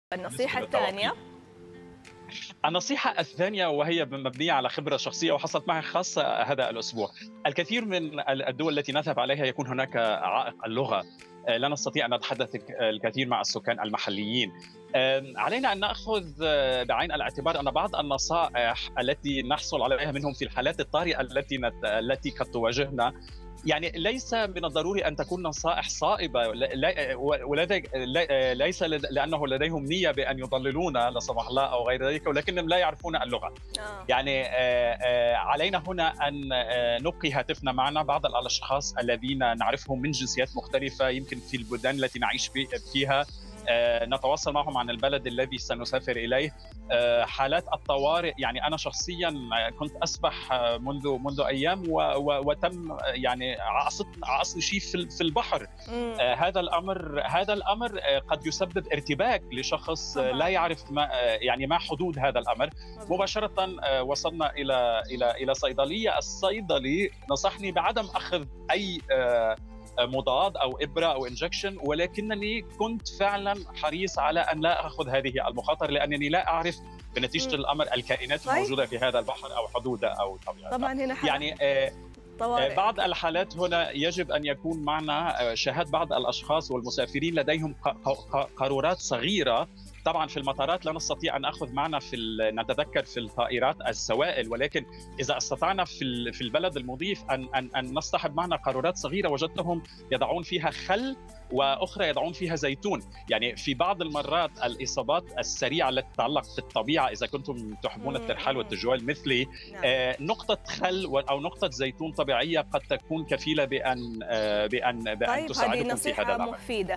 النصيحة الثانية. النصيحة الثانية وهي مبنية على خبرة شخصية وحصلت معي خاصة هذا الأسبوع. الكثير من الدول التي نذهب عليها يكون هناك عائق اللغة. لا نستطيع أن نتحدث الكثير مع السكان المحليين. علينا أن نأخذ بعين الاعتبار أن بعض النصائح التي نحصل عليها منهم في الحالات الطارئة التي قد تواجهنا، يعني ليس من الضروري أن تكون نصائح صائبة، ليس لأنه لديهم نية بأن يضللونا لا سمح الله أو غير ذلك، ولكنهم لا يعرفون اللغة. يعني علينا هنا أن نبقي هاتفنا معنا. بعض الأشخاص الذين نعرفهم من جنسيات مختلفة يمكن في البلدان التي نعيش فيها نتواصل معهم عن البلد الذي سنسافر إليه. حالات الطوارئ، يعني أنا شخصيا كنت أسبح منذ أيام وتم يعني عصني شيء في البحر. هذا الأمر قد يسبب ارتباك لشخص لا يعرف ما حدود هذا الأمر. مباشرة وصلنا إلى صيدلية. الصيدلي نصحني بعدم أخذ أي مضاد أو إبرة أو إنجكشن، ولكنني كنت فعلا حريص على أن لا أخذ هذه المخاطرة، لأنني لا أعرف بنتيجة الأمر الكائنات الموجودة في هذا البحر أو حدوده أو طبيعتها. طبعا هنا يعني بعض الحالات هنا يجب أن يكون معنا شهادة بعض الأشخاص والمسافرين لديهم قارورات صغيرة. طبعا في المطارات لا نستطيع أن نأخذ معنا نتذكر في الطائرات السوائل، ولكن إذا استطعنا في البلد المضيف أن نصطحب معنا قارورات صغيرة وجدتهم يضعون فيها خل وأخرى يضعون فيها زيتون. يعني في بعض المرات الإصابات السريعة التي تتعلق بالطبيعة، إذا كنتم تحبون الترحال والتجوال مثلي، نقطة خل أو نقطة زيتون طبيعية قد تكون كفيلة بأن طيب، تساعدكم في هذا الأمر. مفيدة.